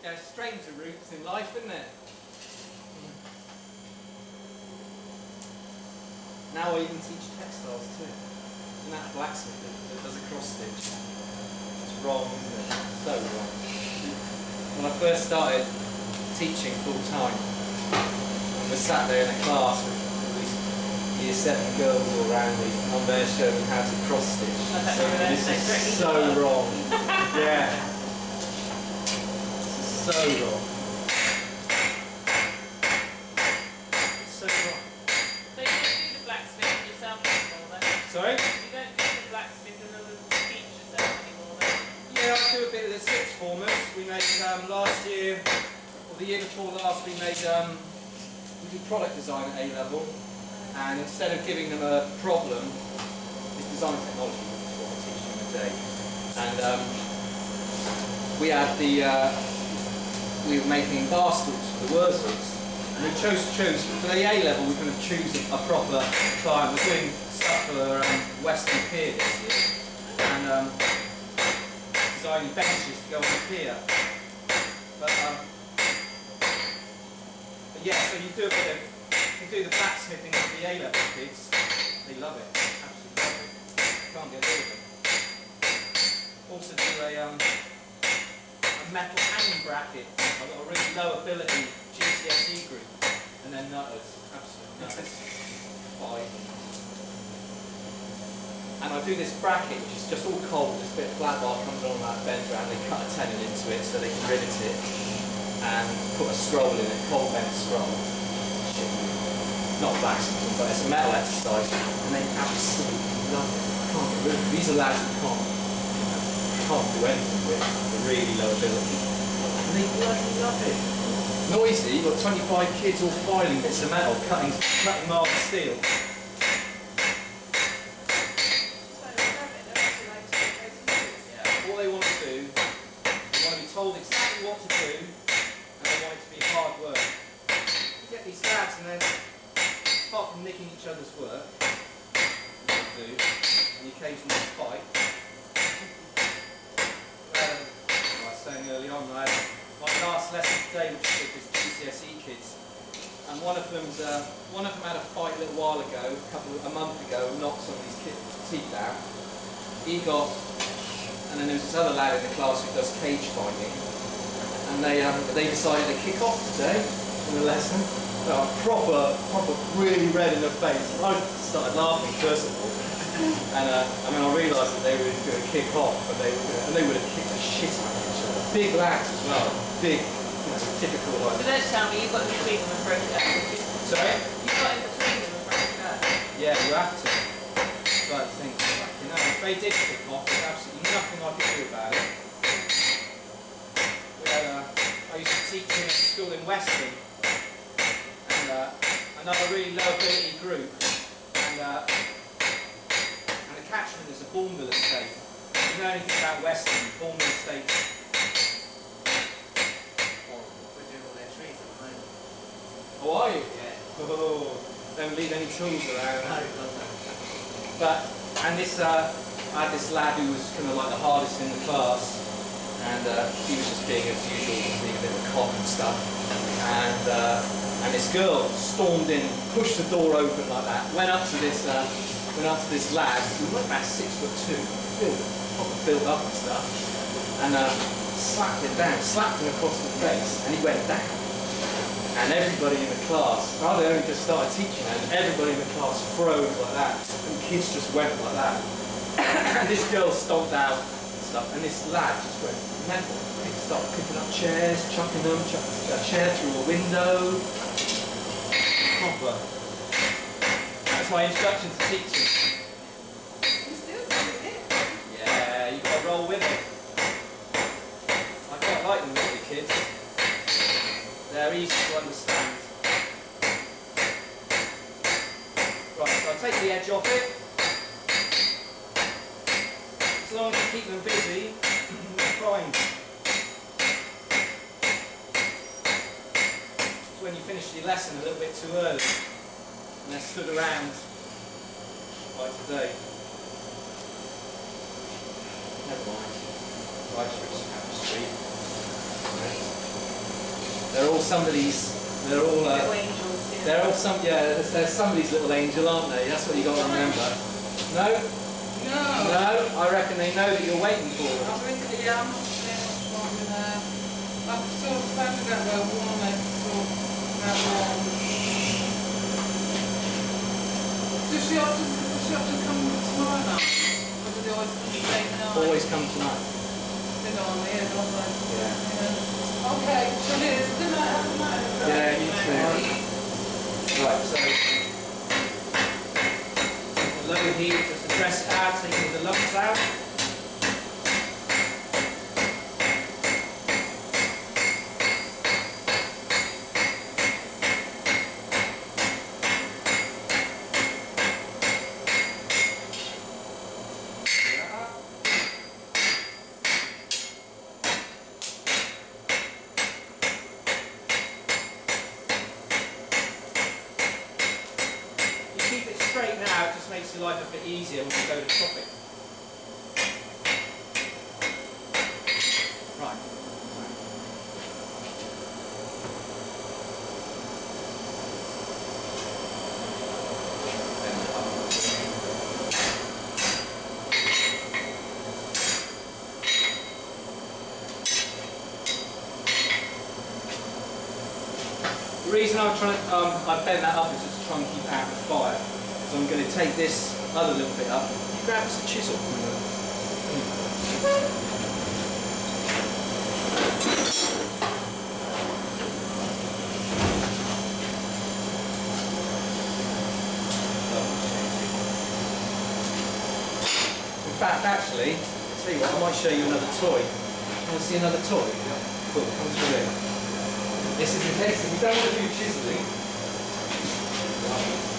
Yeah, stranger routes in life, isn't it? Now I even teach textiles too. Isn't that blacksmith that does a cross stitch? It's wrong, isn't it? So wrong. When I first started teaching full time, I was sat there in a class with Year 7 girls all around me, and I'm there showing them how to cross stitch. So this is so wrong. Yeah. This is so wrong. It's so wrong. So you don't do the blacksmith yourself anymore then? Sorry? You don't do the blacksmith and teach yourself anymore then? Yeah, I do a bit of the sixth formers. We made last year, or the year before last, we did product design at A level. And instead of giving them a problem, it's design technology, which is what I teach them today. And we were making bar stools for the Wurzels. And we chose for the A level, we kind of choose a proper client. We're doing stuff for Western Pier this year. And designing benches to go on the pier. But yeah, so you do a bit of, you do the blacksmithing with the A-level kids, they love it, absolutely love it, can't get rid of it. Also do a metal hanging bracket. I've got a really low ability GCSE group, and then nutters, absolute nutters, 5. And I do this bracket which is just all cold, this bit of flat bar comes on that bends around, they cut a tenon into it so they can rivet it, and put a scroll in it, cold bent scroll. Not blacksmithing, but it's a metal exercise, and they absolutely love it. I can't get rid of it. These are lads who can't do anything with a really low ability. And they bloody love it. Noisy, you've got 25 kids all filing bits of metal, cutting marble steel. Yeah, all they want to do, they want to be told exactly what to do, and they want it to be hard work. You get these lads and then, apart from nicking each other's work, and the occasional fight. I was saying early on, I had my last lesson today, which was with GCSE kids, and one of them had a fight a little while ago, a month ago, knocked somebody's teeth out. He got, and then there was this other lad in the class who does cage fighting, and they decided to kick off today in the lesson. Proper, really red in the face. I started laughing first of all, and I mean I realised that they were going to kick off, and they would have kicked the shit out of each other. Big lads as well, big, typical like. So don't tell me you got in between them and broke it up. Sorry? You got in between them and broke it up. Yeah, you have to. But I think, if they did kick off, there's absolutely nothing I could do about it. I used to teach in a school in Weston. Another really low ability group, and the catchment is a Bourneville estate. If you know anything about Weston, Bourneville estate. We're doing all their trees at the moment. Oh, are you? Yeah. Oh, don't leave any tools around. No. But, and this, I had this lad who was kind of like the hardest in the class, and he was just being as usual, being a bit of a cock and stuff, and this girl stormed in, pushed the door open like that, went up to this lad, who was about 6'2", built up and stuff, and slapped him down, slapped him across the face, and he went down. And everybody in the class, I'd only just started teaching, and everybody in the class froze like that, and kids just went like that. And this girl stomped out and stuff, and this lad just went mental. He started picking up chairs, chucking them, chucking a chair through a window. Proper. That's my instruction to teaching. You still doing it? Yeah, you've got to roll with it. I quite like them little kids. They're easy to understand. Right, so I'll take the edge off it. As long as you keep them busy, they're fine. When you finish your lesson a little bit too early and they're stood around like today. Never mind. Life's rich, have the street. They're all somebody's. They're all. Little angels, yeah. They're all some. Yeah, they're somebody's little angel, aren't they? That's what you got to remember. No. No. No. I reckon they know that you're waiting for them. I think, yeah, I'm not saying what's wrong with her. I've sort of found out where one of that one. Does she often come tomorrow night? Or do they always come late night? Always come tonight. They go on here, don't they? Yeah. Okay, so here's good night, have a night. Yeah, you too. Right, so low heat, just to press it out, taking the lumps out. Keep it straight now, it just makes your life a bit easier when you go to chop it. Right. The reason I bent that up is just to try and keep it out of the fire. So I'm going to take this other little bit up. You grab us a chisel. In fact, actually, I'll tell you what, I might show you another toy. Want to see another toy? Cool, come through there. This is in case if you don't want to do chiseling.